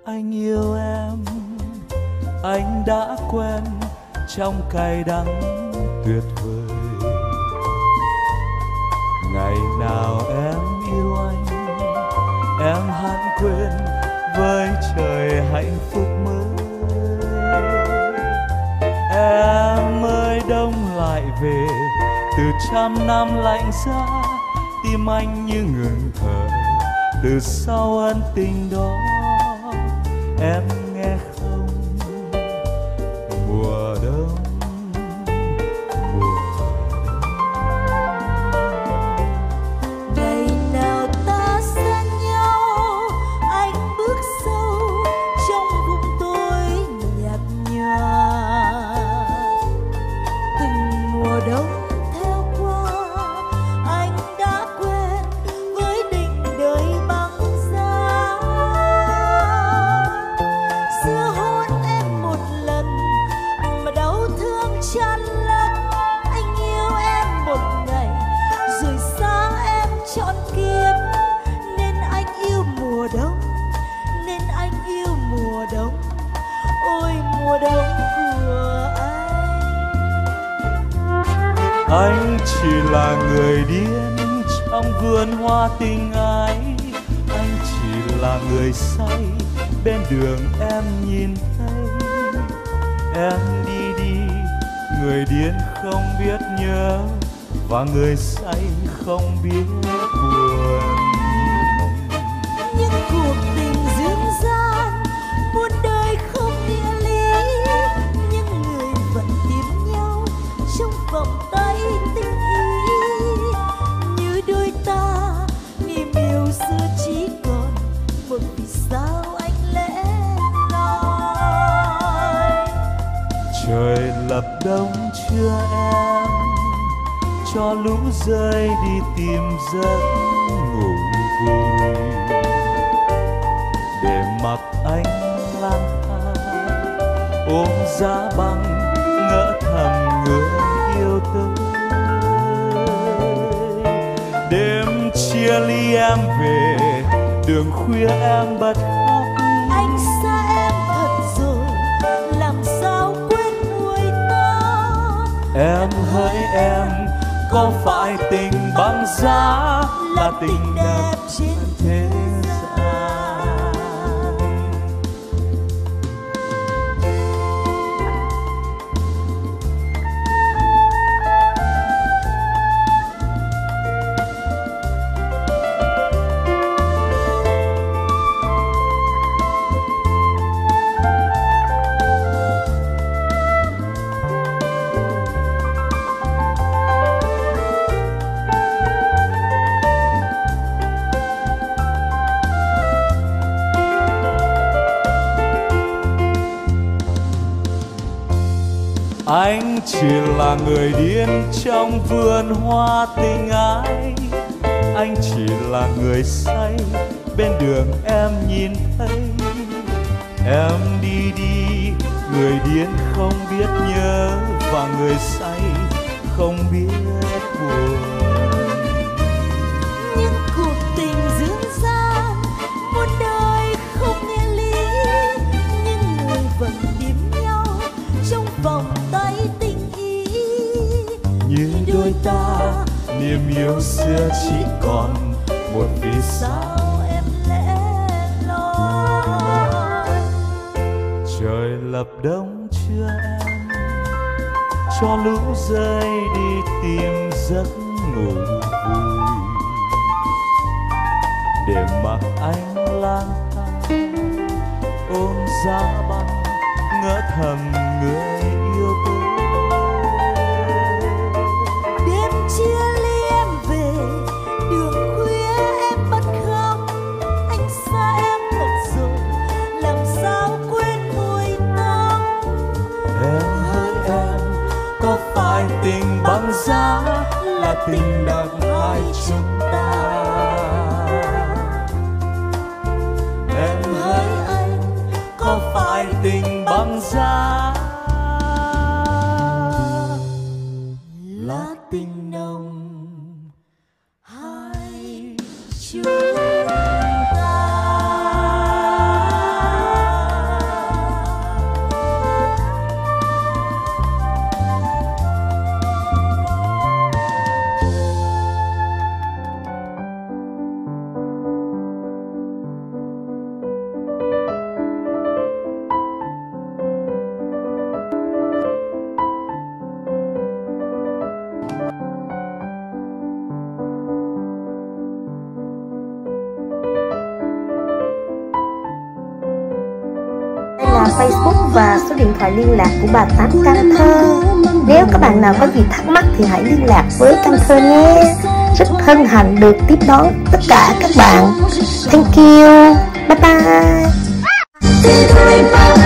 Anh yêu em, anh đã quen trong cay đắng tuyệt vời. Ngày nào em yêu anh, em hẳn quên với trời hạnh phúc mới. Em ơi đông lại về, từ trăm năm lạnh giá, tim anh như ngừng thở. Từ sau ân tình đó, em nghe không? Mùa đông, mùa đông. Ngày nào ta xa nhau, anh bước sâu trong vùng tối nhạt nhòa. Từng mùa đông theo qua, anh đã quen với định đời băng giá. Xưa hôn em một lần mà đau thương chan lẫn. Anh yêu em một ngày rồi xa em trọn kiếp. Nên anh yêu mùa đông, nên anh yêu mùa đông. Ôi mùa đông của Anh chỉ là người điên trong vườn hoa tình ái. Anh chỉ là người say bên đường em nhìn thấy. Em đi đi, người điên không biết nhớ, và người say không biết buồn. những cuộc tình dương gian, muôn đời không nghĩa lý. Nhưng người vẫn tìm nhau trong vòng tay tình ý. Như đôi ta, niềm yêu xưa chỉ còn một vì sao anh lẽ loi. Trời lập đông chưa em, cho lũ rơi đi tìm giấc ngủ vui. Để mặc anh lang thang ôm giá băng, ngỡ thầm người yêu tới. Đêm chia ly em về, đường khuya em bật khóc. Anh xa em thật rồi, làm sao quên mùi ta. Em hỡi em, có phải tình băng giá là tình đẹp trên thế gian? Anh chỉ là người điên trong vườn hoa tình ái. Anh chỉ là người say bên đường em nhìn thấy. Em đi đi, người điên không biết nhớ, và người say không biết buồn. Những cuộc tình dương gian, muôn đời không nghĩa lý. Nhưng người vẫn tìm nhau trong vòng tay tình ý. Như đôi ta, niềm yêu xưa chỉ còn một vì sao. Sao em lẽ loi. Trời lập đông chưa em, cho lũ rơi đi tìm giấc ngủ vui. Để mặc anh lang thang ôm giá băng, ngỡ thầm người yêu tôi. Đêm chia ly em về, đường khuya em bật khóc. Anh xa em thật rồi, làm sao quên mùi tóc. Em hỡi em, có phải tình băng giá là tình đặc hai chúng ta? Em hỡi anh, có phải tình băng giá là tình nồng hai chúng ta? là Facebook và số điện thoại liên lạc của bà Tám Can Thơ. Nếu các bạn nào có gì thắc mắc thì hãy liên lạc với Can Thơ nhé. Rất hân hạnh được tiếp đón tất cả các bạn. Thank you. Bye bye.